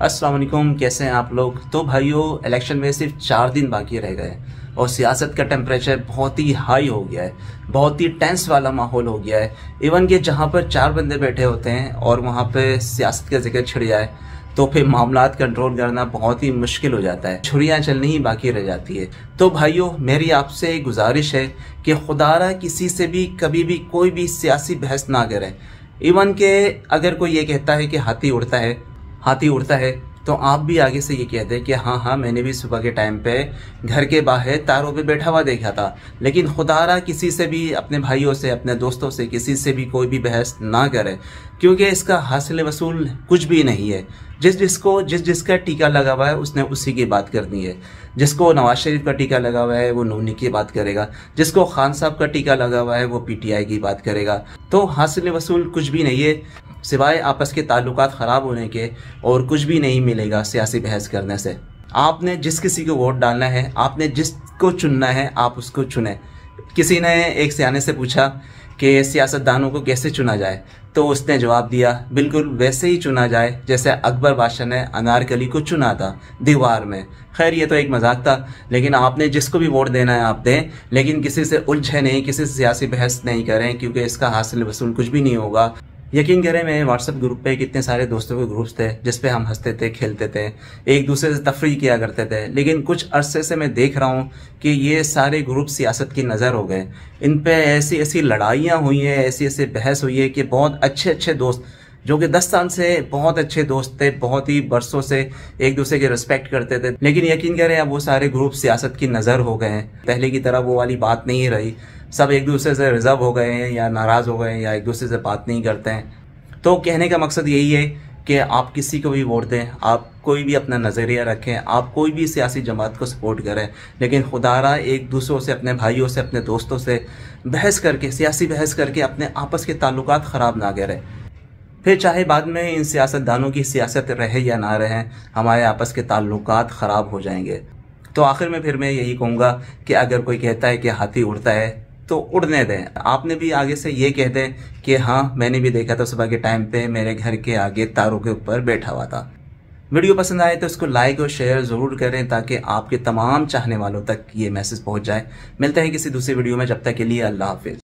अस्सलाम वालेकुम, कैसे हैं आप लोग। तो भाइयों, इलेक्शन में सिर्फ 4 दिन बाकी रह गए और सियासत का टेम्परेचर बहुत ही हाई हो गया है, बहुत ही टेंस वाला माहौल हो गया है। इवन कि जहां पर 4 बंदे बैठे होते हैं और वहां पे सियासत का जिक्र छिड़ जाए तो फिर मामलात कंट्रोल करना बहुत ही मुश्किल हो जाता है, छुरियां चलनी ही बाकी रह जाती है। तो भाइयों, मेरी आपसे गुजारिश है कि खुदारा किसी से भी कभी भी कोई भी सियासी बहस ना करें। इवन के अगर कोई ये कहता है कि हाथी उड़ता है तो आप भी आगे से ये कहते हैं कि हाँ, मैंने भी सुबह के टाइम पे घर के बाहर तारों पे बैठा हुआ देखा था। लेकिन खुदारा किसी से भी, अपने भाइयों से, अपने दोस्तों से, किसी से भी कोई भी बहस ना करे, क्योंकि इसका हासिल वसूल कुछ भी नहीं है। जिसका टीका लगा हुआ है उसने उसी की बात करनी है। जिसको नवाज शरीफ का टीका लगा हुआ है वो नूनी की बात करेगा, जिसको खान साहब का टीका लगा हुआ है वो पीटीआई की बात करेगा। तो हासिल वसूल कुछ भी नहीं है, सिवाय आपस के ताल्लुकात ख़राब होने के, और कुछ भी नहीं मिलेगा सियासी बहस करने से। आपने जिस किसी को वोट डालना है, आपने जिसको चुनना है, आप उसको चुने। किसी ने एक सियाने से पूछा कि सियासतदानों को कैसे चुना जाए, तो उसने जवाब दिया, बिल्कुल वैसे ही चुना जाए जैसे अकबर बादशाह ने अनारकली को चुना था दीवार में। खैर, ये तो एक मजाक था, लेकिन आपने जिसको भी वोट देना है आप दें, लेकिन किसी से उलझे नहीं, किसी से सियासी बहस नहीं करें, क्योंकि इसका हासिल वसूल कुछ भी नहीं होगा। यकीन करें, मेरे व्हाट्सएप ग्रुप पे कितने सारे दोस्तों के ग्रुप्स थे जिसपे हम हंसते थे, खेलते थे, एक दूसरे से तफरीह किया करते थे। लेकिन कुछ अरसे से मैं देख रहा हूँ कि ये सारे ग्रुप सियासत की नज़र हो गए। इन पे ऐसी ऐसी लड़ाइयाँ हुई हैं, ऐसी ऐसी बहस हुई है कि बहुत अच्छे दोस्त जो कि 10 साल से बहुत अच्छे दोस्त थे, बहुत ही बरसों से एक दूसरे के रिस्पेक्ट करते थे, लेकिन यकीन करें अब वो सारे ग्रुप सियासत की नज़र हो गए हैं। पहले की तरह वो वाली बात नहीं रही, सब एक दूसरे से रिजर्व हो गए हैं या नाराज़ हो गए हैं या एक दूसरे से बात नहीं करते हैं। तो कहने का मकसद यही है कि आप किसी को भी वोट दें, आप कोई भी अपना नज़रिया रखें, आप कोई भी सियासी जमात को सपोर्ट करें, लेकिन खुदारा एक दूसरों से, अपने भाइयों से, अपने दोस्तों से बहस करके, सियासी बहस करके अपने आपस के ताल्लुकात ख़राब ना करें। फिर चाहे बाद में इन सियासतदानों की सियासत रहे या ना रहे, हमारे आपस के ताल्लुकात ख़राब हो जाएंगे। तो आखिर में फिर मैं यही कहूँगा कि अगर कोई कहता है कि हाथी उड़ता है तो उड़ने दें। आपने भी आगे से ये कह दें कि हाँ, मैंने भी देखा था सुबह के टाइम पे मेरे घर के आगे तारों के ऊपर बैठा हुआ था। वीडियो पसंद आए तो इसको लाइक और शेयर ज़रूर करें ताकि आपके तमाम चाहने वालों तक ये मैसेज पहुंच जाए। मिलते हैं किसी दूसरी वीडियो में, जब तक के लिए अल्लाह हाफिज़।